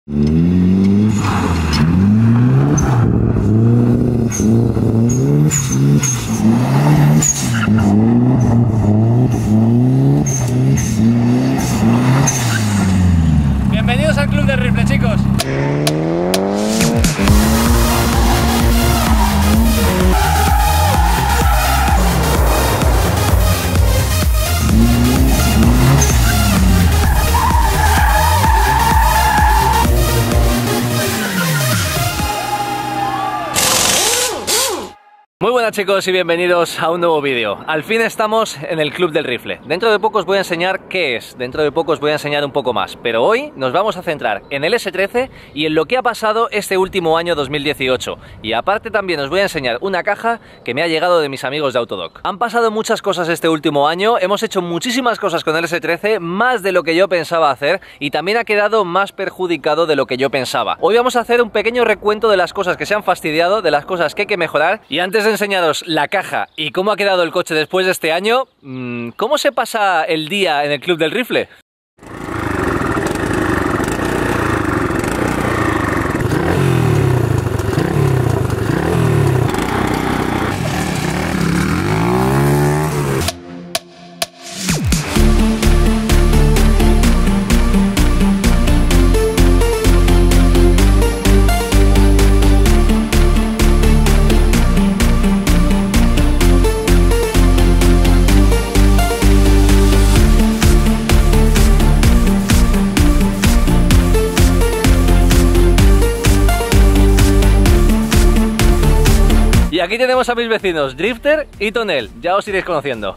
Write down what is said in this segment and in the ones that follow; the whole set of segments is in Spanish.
Bienvenidos al Club del Rifle, chicos. Muy buenas chicos y bienvenidos a un nuevo vídeo. Al fin estamos en el Club del Rifle. Dentro de poco os voy a enseñar qué es, dentro de poco os voy a enseñar un poco más, pero hoy nos vamos a centrar en el S13 y en lo que ha pasado este último año 2018. Y aparte también os voy a enseñar una caja que me ha llegado de mis amigos de Autodoc. Han pasado muchas cosas este último año, hemos hecho muchísimas cosas con el S13, más de lo que yo pensaba hacer, y también ha quedado más perjudicado de lo que yo pensaba. Hoy vamos a hacer un pequeño recuento de las cosas que se han fastidiado, de las cosas que hay que mejorar, y antes de enseñaros la caja y cómo ha quedado el coche después de este año, ¿cómo se pasa el día en el Club del Rifle? Y aquí tenemos a mis vecinos, Drifter y Tonel, ya os iréis conociendo.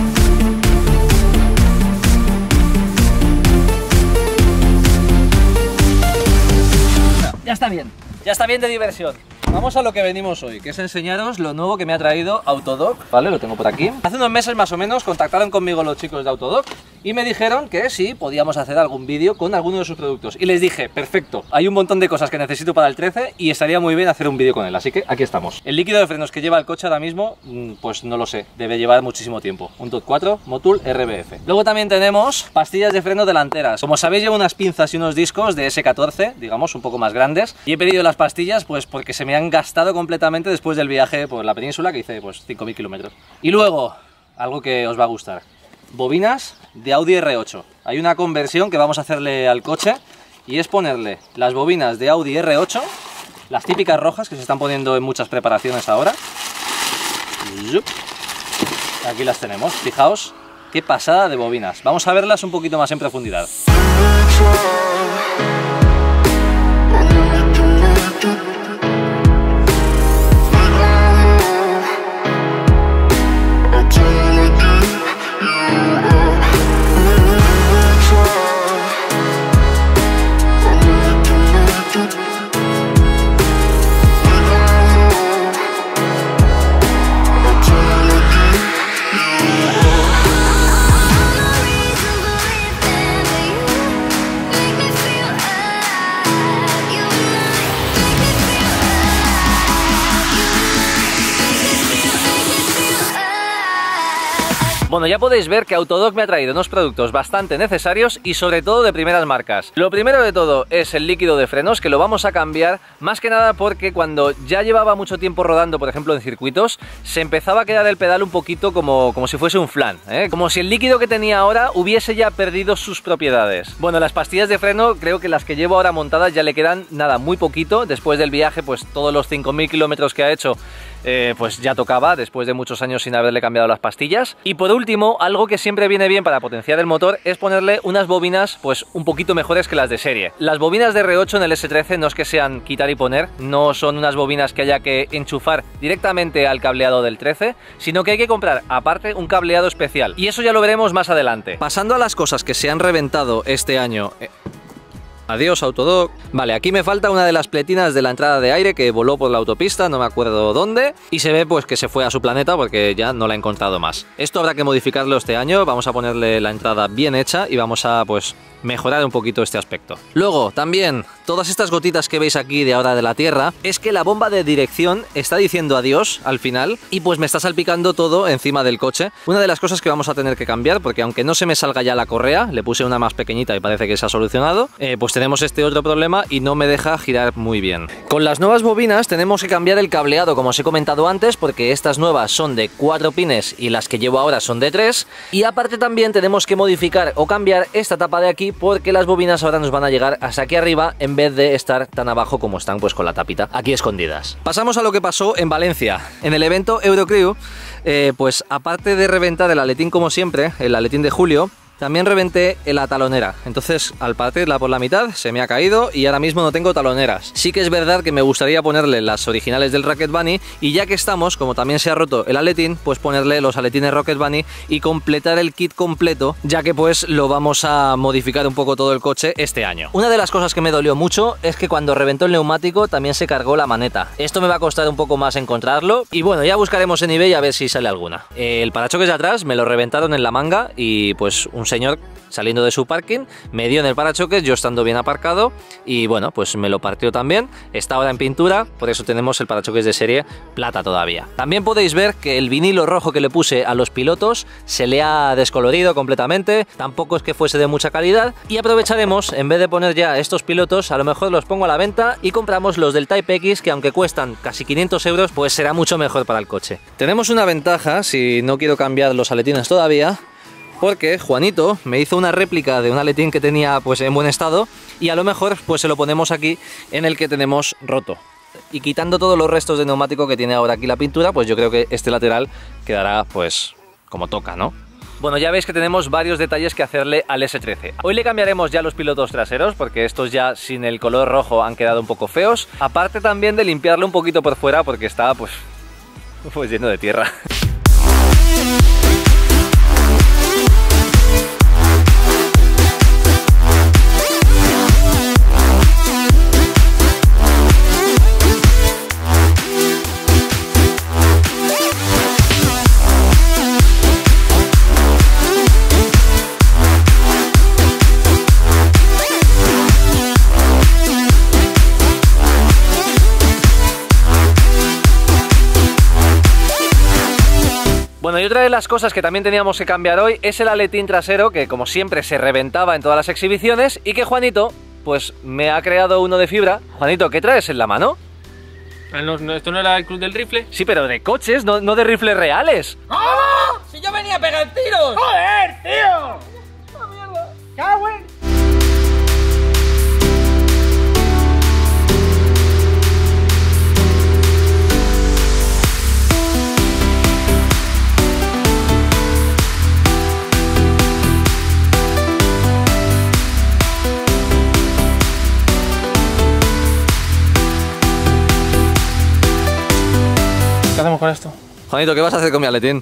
Ya está bien de diversión. Vamos a lo que venimos hoy, que es enseñaros lo nuevo que me ha traído Autodoc, ¿vale? Lo tengo por aquí. Hace unos meses más o menos contactaron conmigo los chicos de Autodoc y me dijeron que sí, podíamos hacer algún vídeo con alguno de sus productos. Y les dije, perfecto, hay un montón de cosas que necesito para el 13 y estaría muy bien hacer un vídeo con él, así que aquí estamos. El líquido de frenos que lleva el coche ahora mismo, pues no lo sé, debe llevar muchísimo tiempo. Un DOT 4 Motul RBF. Luego también tenemos pastillas de freno delanteras. Como sabéis, llevo unas pinzas y unos discos de S14, digamos, un poco más grandes. Y he pedido las pastillas pues porque se me han gastado completamente después del viaje por la península, que hice pues 5.000 kilómetros. Y luego, algo que os va a gustar, bobinas de Audi R8. Hay una conversión que vamos a hacerle al coche y es ponerle las bobinas de Audi R8, las típicas rojas que se están poniendo en muchas preparaciones ahora. Aquí las tenemos, fijaos qué pasada de bobinas. Vamos a verlas un poquito más en profundidad. Bueno, ya podéis ver que Autodoc me ha traído unos productos bastante necesarios y sobre todo de primeras marcas. Lo primero de todo es el líquido de frenos, que lo vamos a cambiar más que nada porque cuando ya llevaba mucho tiempo rodando, por ejemplo en circuitos, se empezaba a quedar el pedal un poquito como si fuese un flan, como si el líquido que tenía ahora hubiese ya perdido sus propiedades. Bueno, las pastillas de freno creo que las que llevo ahora montadas ya le quedan nada, muy poquito. Después del viaje, pues todos los 5.000 kilómetros que ha hecho, pues ya tocaba, después de muchos años sin haberle cambiado las pastillas. Y por último, algo que siempre viene bien para potenciar el motor es ponerle unas bobinas pues un poquito mejores que las de serie. Las bobinas de R8 en el S13 no es que sean quitar y poner, no son unas bobinas que haya que enchufar directamente al cableado del 13, sino que hay que comprar aparte un cableado especial, y eso ya lo veremos más adelante. Pasando a las cosas que se han reventado este año. Adiós Autodoc. Vale, aquí me falta una de las pletinas de la entrada de aire que voló por la autopista, no me acuerdo dónde, y se ve pues que se fue a su planeta porque ya no la he encontrado más. Esto habrá que modificarlo este año, vamos a ponerle la entrada bien hecha y vamos a pues mejorar un poquito este aspecto. Luego también todas estas gotitas que veis aquí de ahora de la tierra, es que la bomba de dirección está diciendo adiós al final y pues me está salpicando todo encima del coche. Una de las cosas que vamos a tener que cambiar, porque aunque no se me salga ya la correa, le puse una más pequeñita y parece que se ha solucionado, pues tenemos este otro problema y no me deja girar muy bien. Con las nuevas bobinas tenemos que cambiar el cableado, como os he comentado antes, porque estas nuevas son de 4 pines y las que llevo ahora son de 3, y aparte también tenemos que modificar o cambiar esta tapa de aquí, porque las bobinas ahora nos van a llegar hasta aquí arriba en vez de estar tan abajo como están, pues con la tapita aquí escondidas. Pasamos a lo que pasó en Valencia. En el evento Eurocrew, pues aparte de reventar el aletín como siempre, el aletín de Julio, también reventé la talonera. Entonces, al partirla por la mitad, se me ha caído y ahora mismo no tengo taloneras. Sí que es verdad que me gustaría ponerle las originales del Rocket Bunny, y ya que estamos, como también se ha roto el aletín, pues ponerle los aletines Rocket Bunny y completar el kit completo, ya que pues lo vamos a modificar un poco todo el coche este año. Una de las cosas que me dolió mucho es que cuando reventó el neumático también se cargó la maneta. Esto me va a costar un poco más encontrarlo y bueno, ya buscaremos en eBay a ver si sale alguna. El parachoques de atrás me lo reventaron en la manga y pues un señor saliendo de su parking me dio en el parachoques, yo estando bien aparcado, y bueno, pues me lo partió también. Está ahora en pintura, por eso tenemos el parachoques de serie plata todavía. También podéis ver que el vinilo rojo que le puse a los pilotos se le ha descolorido completamente, tampoco es que fuese de mucha calidad, y aprovecharemos, en vez de poner ya estos pilotos, a lo mejor los pongo a la venta y compramos los del Type X, que aunque cuestan casi 500 euros, pues será mucho mejor para el coche. Tenemos una ventaja, si no quiero cambiar los aletines todavía, porque Juanito me hizo una réplica de un aletín que tenía pues en buen estado, y a lo mejor pues se lo ponemos aquí en el que tenemos roto. Y quitando todos los restos de neumático que tiene ahora aquí la pintura, pues yo creo que este lateral quedará pues como toca, ¿no? Bueno, ya veis que tenemos varios detalles que hacerle al S13. Hoy le cambiaremos ya los pilotos traseros, porque estos ya sin el color rojo han quedado un poco feos. Aparte también de limpiarlo un poquito por fuera, porque está pues lleno de tierra. Bueno, y otra de las cosas que también teníamos que cambiar hoy es el aletín trasero, que como siempre se reventaba en todas las exhibiciones, y que Juanito pues me ha creado uno de fibra. Juanito, ¿qué traes en la mano? ¿Esto no era el club del rifle? Sí, pero de coches, no de rifles reales. ¡Ah! ¡Si yo venía a pegar tiros! ¡Joder, tío! ¡Oh, mierda! ¡Cago en! ¿Qué hacemos con esto? Juanito, ¿qué vas a hacer con mi aletín?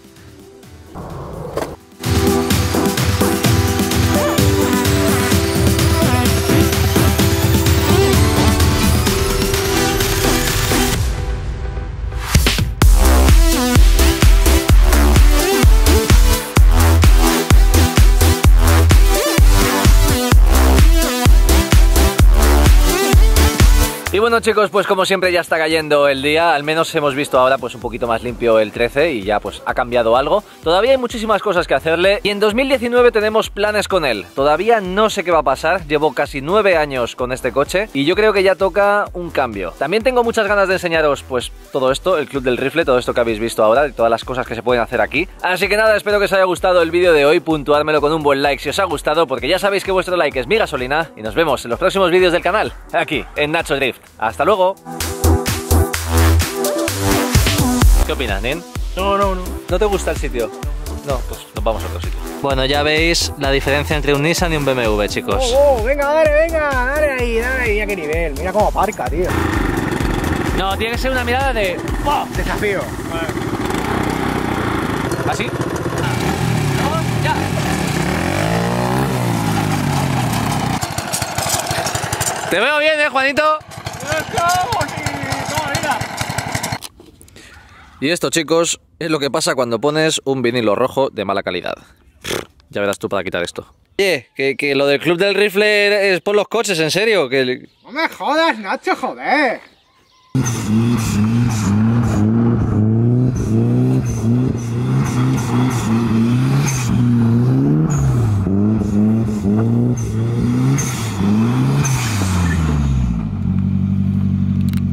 Y bueno, chicos, pues como siempre ya está cayendo el día. Al menos hemos visto ahora pues un poquito más limpio el 13 y ya pues ha cambiado algo. Todavía hay muchísimas cosas que hacerle y en 2019 tenemos planes con él. Todavía no sé qué va a pasar, llevo casi 9 años con este coche y yo creo que ya toca un cambio. También tengo muchas ganas de enseñaros pues todo esto, el club del rifle, todo esto que habéis visto ahora y todas las cosas que se pueden hacer aquí. Así que nada, espero que os haya gustado el vídeo de hoy, puntuármelo con un buen like si os ha gustado, porque ya sabéis que vuestro like es mi gasolina, y nos vemos en los próximos vídeos del canal, aquí en Nacho Drift. ¡Hasta luego! ¿Qué opinas, Nin? No. ¿No te gusta el sitio? No, pues nos vamos a otro sitio. Bueno, ya veis la diferencia entre un Nissan y un BMW, chicos. Venga, dale ahí, mira qué nivel, mira cómo aparca, tío. No, tiene que ser una mirada de... ¡oh! Desafío. ¿Así? ¡Vamos, ya! Te veo bien, Juanito. Y esto, chicos, es lo que pasa cuando pones un vinilo rojo de mala calidad. Ya Ya verás tú para quitar esto. Oye, que lo del club del rifle es por los coches, en serio. No me jodas, Nacho, joder.